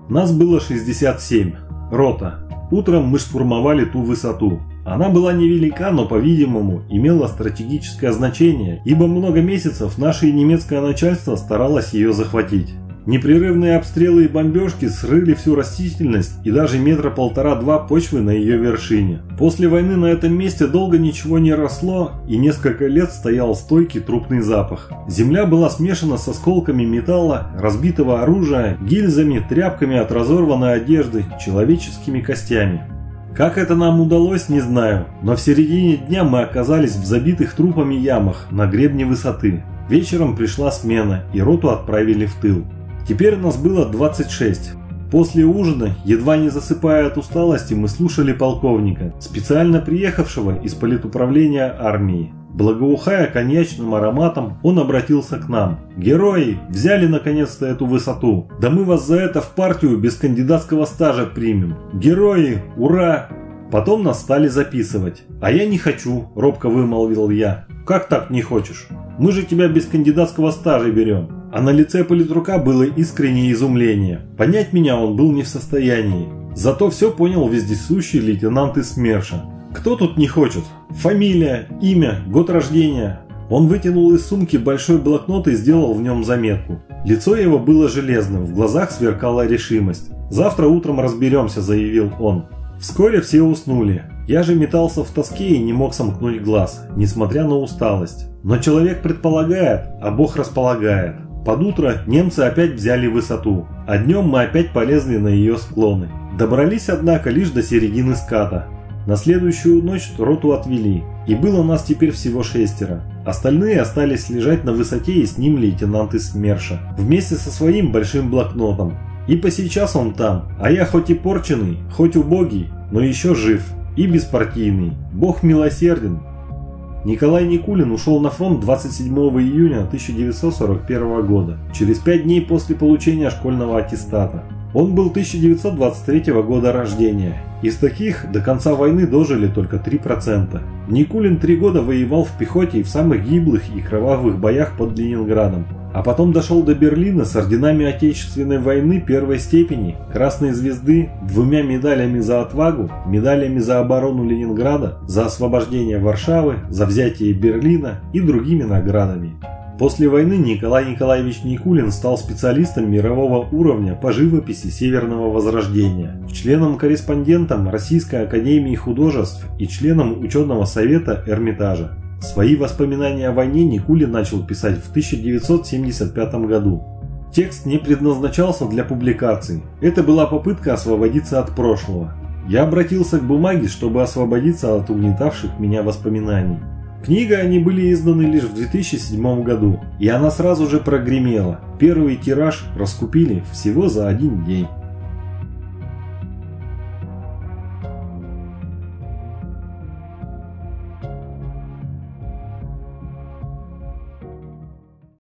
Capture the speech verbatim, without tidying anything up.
Нас было шестьдесят семь. Рота. Утром мы штурмовали ту высоту. Она была невелика, но, по-видимому, имела стратегическое значение, ибо много месяцев наше немецкое начальство старалось ее захватить. Непрерывные обстрелы и бомбежки срыли всю растительность и даже метра полтора-два почвы на ее вершине. После войны на этом месте долго ничего не росло и несколько лет стоял стойкий трупный запах. Земля была смешана с осколками металла, разбитого оружия, гильзами, тряпками от разорванной одежды, человеческими костями. Как это нам удалось, не знаю, но в середине дня мы оказались в забитых трупами ямах на гребне высоты. Вечером пришла смена и роту отправили в тыл. Теперь нас было двадцать шесть. После ужина, едва не засыпая от усталости, мы слушали полковника, специально приехавшего из политуправления армии. Благоухая коньячным ароматом, он обратился к нам. «Герои, взяли наконец-то эту высоту. Да мы вас за это в партию без кандидатского стажа примем. Герои, ура!» Потом нас стали записывать. «А я не хочу», – робко вымолвил я. «Как так не хочешь? Мы же тебя без кандидатского стажа берем». А на лице политрука было искреннее изумление. Понять меня он был не в состоянии. Зато все понял вездесущий лейтенант из СМЕРШа. Кто тут не хочет? Фамилия, имя, год рождения. Он вытянул из сумки большой блокнот и сделал в нем заметку. Лицо его было железным, в глазах сверкала решимость. «Завтра утром разберемся», – заявил он. Вскоре все уснули. Я же метался в тоске и не мог сомкнуть глаз, несмотря на усталость. Но человек предполагает, а Бог располагает. Под утро немцы опять взяли высоту, а днем мы опять полезли на ее склоны. Добрались, однако, лишь до середины ската. На следующую ночь роту отвели, и было нас теперь всего шестеро. Остальные остались лежать на высоте, и с ним лейтенант из СМЕРШа, вместе со своим большим блокнотом. И по сейчас он там, а я хоть и порченый, хоть убогий, но еще жив и беспартийный. Бог милосерден. Николай Никулин ушел на фронт двадцать седьмого июня тысяча девятьсот сорок первого года, через пять дней после получения школьного аттестата. Он был тысяча девятьсот двадцать третьего года рождения. Из таких до конца войны дожили только три процента. Никулин три года воевал в пехоте и в самых гиблых и кровавых боях под Ленинградом. А потом дошел до Берлина с орденами Отечественной войны первой степени, Красной Звезды, двумя медалями за отвагу, медалями за оборону Ленинграда, за освобождение Варшавы, за взятие Берлина и другими наградами. После войны Николай Николаевич Никулин стал специалистом мирового уровня по живописи Северного Возрождения, членом-корреспондентом Российской академии художеств и членом ученого совета Эрмитажа. Свои воспоминания о войне Никулин начал писать в тысяча девятьсот семьдесят пятом году. Текст не предназначался для публикаций. Это была попытка освободиться от прошлого. Я обратился к бумаге, чтобы освободиться от угнетавших меня воспоминаний. Книга они были изданы лишь в две тысячи седьмом году, и она сразу же прогремела. Первый тираж раскупили всего за один день.